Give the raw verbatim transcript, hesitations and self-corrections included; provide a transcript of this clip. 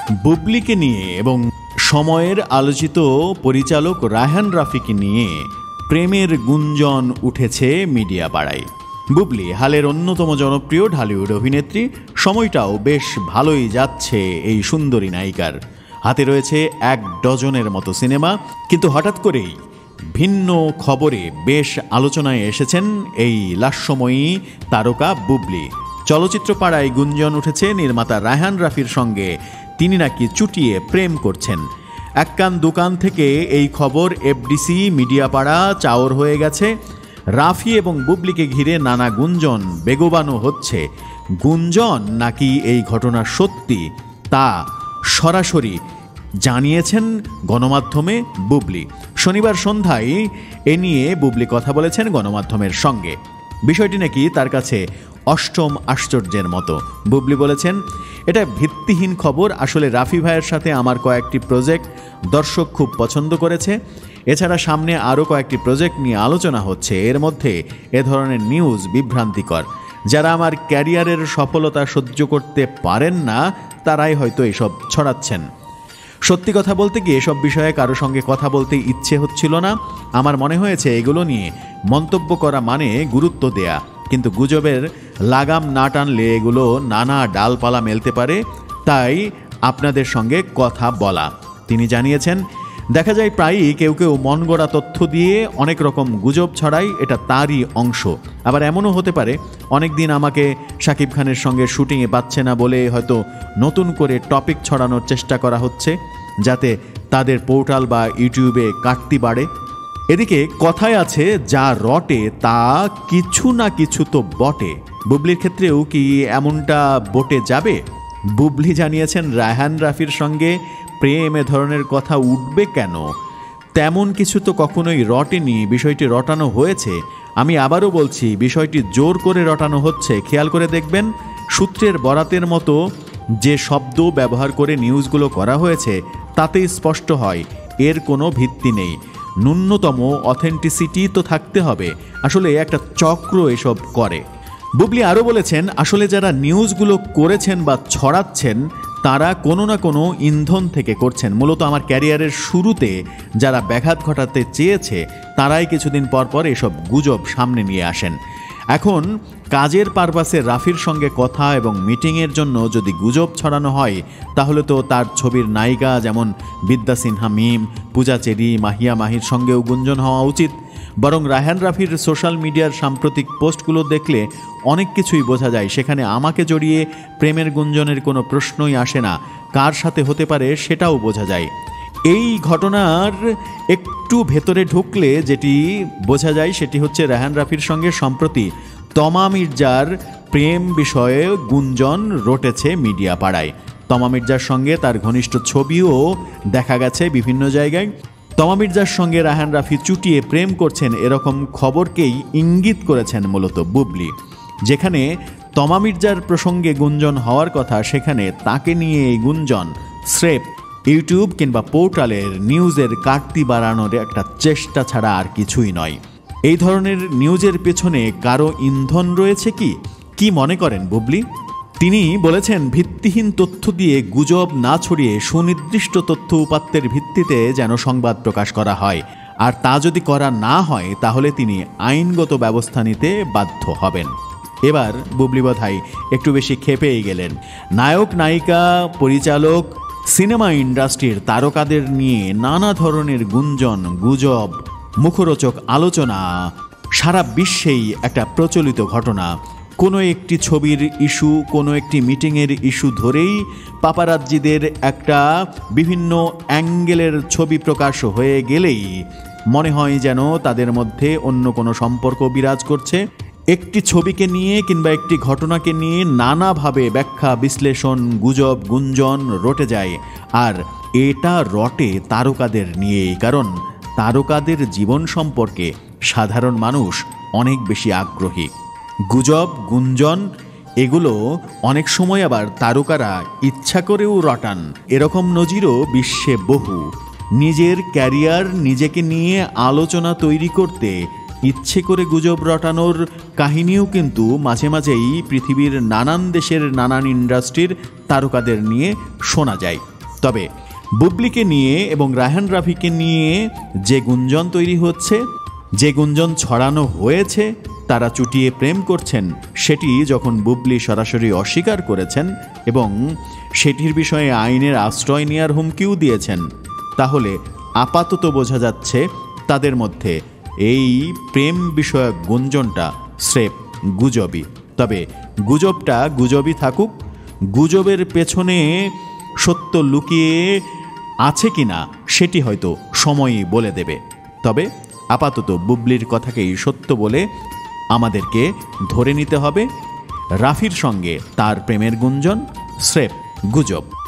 বুবলিকে নিয়ে এবং সময়ের আলোচিত পরিচালক রায়হান রাফিকে নিয়ে প্রেমের গুঞ্জন উঠেছে মিডিয়া পাড়ায়। বুবলি হালের অন্যতম জনপ্রিয় ঢালিউড অভিনেত্রী, সময়টাও বেশ ভালোই যাচ্ছে এই সুন্দরী নায়িকার। হাতে রয়েছে এক ডজনের মতো সিনেমা, কিন্তু হঠাৎ করেই ভিন্ন খবরে বেশ আলোচনায় এসেছেন এই লাস্যময়ী তারকা বুবলি। চলচ্চিত্র পাড়ায় গুঞ্জন উঠেছে নির্মাতা রায়হান রাফির সঙ্গে তিনি নাকি চুটিয়ে প্রেম করছেন। এক কান দোকান থেকে এই খবর এফডিসি মিডিয়া পাড়া চাওর হয়ে গেছে। রাফি এবং বুবলিকে ঘিরে নানা গুঞ্জন বেগবানো হচ্ছে। গুঞ্জন নাকি এই ঘটনা সত্যি তা সরাসরি জানিয়েছেন গণমাধ্যমে বুবলি। শনিবার সন্ধ্যায় এ নিয়ে বুবলি কথা বলেছেন গণমাধ্যমের সঙ্গে। বিষয়টি নাকি তার কাছে অষ্টম আশ্চর্যের মতো। বুবলি বলেছেন, এটা ভিত্তিহীন খবর। আসলে রাফি ভাইয়ের সাথে আমার কয়েকটি প্রজেক্ট দর্শক খুব পছন্দ করেছে। এছাড়া সামনে আরও কয়েকটি প্রজেক্ট নিয়ে আলোচনা হচ্ছে। এর মধ্যে এ ধরনের নিউজ বিভ্রান্তিকর। যারা আমার ক্যারিয়ারের সফলতা সহ্য করতে পারেন না তারাই হয়তো এসব ছড়াচ্ছেন। সত্যি কথা বলতে গিয়ে এসব বিষয়ে কারো সঙ্গে কথা বলতে ইচ্ছে হচ্ছিল না। আমার মনে হয়েছে এগুলো নিয়ে মন্তব্য করা মানে গুরুত্ব দেয়া, কিন্তু গুজবের লাগাম না টানলে এগুলো নানা ডালপালা মেলতে পারে, তাই আপনাদের সঙ্গে কথা বলা। তিনি জানিয়েছেন, দেখা যায় প্রায়ই কেউ কেউ মন গড়া তথ্য দিয়ে অনেক রকম গুজব ছড়ায়, এটা তারই অংশ। আবার এমনও হতে পারে অনেক দিন আমাকে শাকিব খানের সঙ্গে শুটিংয়ে পাচ্ছে না বলে হয়তো নতুন করে টপিক ছড়ানোর চেষ্টা করা হচ্ছে, যাতে তাদের পোর্টাল বা ইউটিউবে কাটতি বাড়ে। এদিকে কথায় আছে, যা রটে তা কিছু না কিছু তো বটে। বুবলির ক্ষেত্রেও কি এমনটা বটে যাবে? বুবলি জানিয়েছেন, রায়হান রাফির সঙ্গে প্রেম এ ধরনের কথা উঠবে কেন? তেমন কিছু তো কখনোই রটেনি, বিষয়টি রটানো হয়েছে। আমি আবারও বলছি, বিষয়টি জোর করে রটানো হচ্ছে। খেয়াল করে দেখবেন, সূত্রের বরাতের মতো যে শব্দ ব্যবহার করে নিউজগুলো করা হয়েছে তাতেই স্পষ্ট হয় এর কোনো ভিত্তি নেই। ন্যূনতম অথেন্টিসিটি তো থাকতে হবে। আসলে একটা চক্র এসব করে। বুবলি আরও বলেছেন, আসলে যারা নিউজগুলো করেছেন বা ছড়াচ্ছেন তারা কোনো না কোনো ইন্ধন থেকে করছেন। মূলত আমার ক্যারিয়ারের শুরুতে যারা ব্যাঘাত ঘটাতে চেয়েছে তারাই কিছুদিন পর পর এসব গুজব সামনে নিয়ে আসেন। এখন কাজের পারপাসে রাফির সঙ্গে কথা এবং মিটিংয়ের জন্য যদি গুজব ছড়ানো হয় তাহলে তো তার ছবির নায়িকা যেমন বিদ্যা সিনহা মিম, পূজা চেরি, মাহিয়া মাহির সঙ্গেও গুঞ্জন হওয়া উচিত। বরং রায়হান রাফির সোশ্যাল মিডিয়ার সাম্প্রতিক পোস্টগুলো দেখলে অনেক কিছুই বোঝা যায়। সেখানে আমাকে জড়িয়ে প্রেমের গুঞ্জনের কোনো প্রশ্নই আসে না। কার সাথে হতে পারে সেটাও বোঝা যায়। এই ঘটনার একটু ভেতরে ঢুকলে যেটি বোঝা যায় সেটি হচ্ছে রায়হান রাফির সঙ্গে সম্প্রতি তমা মির্জার প্রেম বিষয়ে গুঞ্জন রটেছে মিডিয়া পাড়ায়। তমা মির্জার সঙ্গে তার ঘনিষ্ঠ ছবিও দেখা গেছে বিভিন্ন জায়গায়। তমা মির্জার সঙ্গে রায়হান রাফি চুটিয়ে প্রেম করছেন এরকম খবরকেই ইঙ্গিত করেছেন মূলত বুবলি। যেখানে তমা মির্জার প্রসঙ্গে গুঞ্জন হওয়ার কথা সেখানে তাকে নিয়ে এই গুঞ্জন স্রেফ ইউটিউব কিংবা পোর্টালের নিউজের কাটতি বাড়ানোর একটা চেষ্টা ছাড়া আর কিছুই নয়। এই ধরনের নিউজের পেছনে কারো ইন্ধন রয়েছে কি কি মনে করেন বুবলি? তিনি বলেছেন, ভিত্তিহীন তথ্য দিয়ে গুজব না ছড়িয়ে সুনির্দিষ্ট তথ্য উপাত্তের ভিত্তিতে যেন সংবাদ প্রকাশ করা হয়, আর তা যদি করা না হয় তাহলে তিনি আইনগত ব্যবস্থা নিতে বাধ্য হবেন। এবার বুবলি বোধহয় একটু বেশি ক্ষেপেই গেলেন। নায়ক, নায়িকা, পরিচালক, সিনেমা ইন্ডাস্ট্রির তারকাদের নিয়ে নানা ধরনের গুঞ্জন, গুজব, মুখরোচক আলোচনা সারা বিশ্বেই একটা প্রচলিত ঘটনা। কোনো একটি ছবির ইস্যু, কোনো একটি মিটিংয়ের ইস্যু ধরেই পাপারাজ্জিদের একটা বিভিন্ন অ্যাঙ্গেলের ছবি প্রকাশ হয়ে গেলেই মনে হয় যেন তাদের মধ্যে অন্য কোনো সম্পর্ক বিরাজ করছে। একটি ছবিকে নিয়ে কিংবা একটি ঘটনাকে নিয়ে নানাভাবে ব্যাখ্যা, বিশ্লেষণ, গুজব, গুঞ্জন রটে যায়। আর এটা রটে তারকাদের নিয়েই, কারণ তারকাদের জীবন সম্পর্কে সাধারণ মানুষ অনেক বেশি আগ্রহী। গুজব, গুঞ্জন এগুলো অনেক সময় আবার তারকারা ইচ্ছা করেও রটান। এরকম নজিরও বিশ্বে বহু। নিজের ক্যারিয়ার, নিজেকে নিয়ে আলোচনা তৈরি করতে ইচ্ছে করে গুজব রটানোর কাহিনীও কিন্তু মাঝে মাঝেই পৃথিবীর নানান দেশের নানান ইন্ডাস্ট্রির তারকাদের নিয়ে শোনা যায়। তবে বুবলিকে নিয়ে এবং রায়হান রাফিকে নিয়ে যে গুঞ্জন তৈরি হচ্ছে, যে গুঞ্জন ছড়ানো হয়েছে তারা চুটিয়ে প্রেম করছেন, সেটি যখন বুবলি সরাসরি অস্বীকার করেছেন এবং সেটির বিষয়ে আইনের আশ্রয় নেওয়ার হুমকিও দিয়েছেন, তাহলে আপাতত বোঝা যাচ্ছে তাদের মধ্যে এই প্রেম বিষয়ক গুঞ্জনটা স্রেফ গুজবই। তবে গুজবটা গুজবই থাকুক, গুজবের পেছনে সত্য লুকিয়ে আছে কিনা সেটি হয়তো সময়ই বলে দেবে। তবে আপাতত বুবলির কথাকেই সত্য বলে আমাদেরকে ধরে নিতে হবে। রাফির সঙ্গে তার প্রেমের গুঞ্জন স্রেফ গুজব।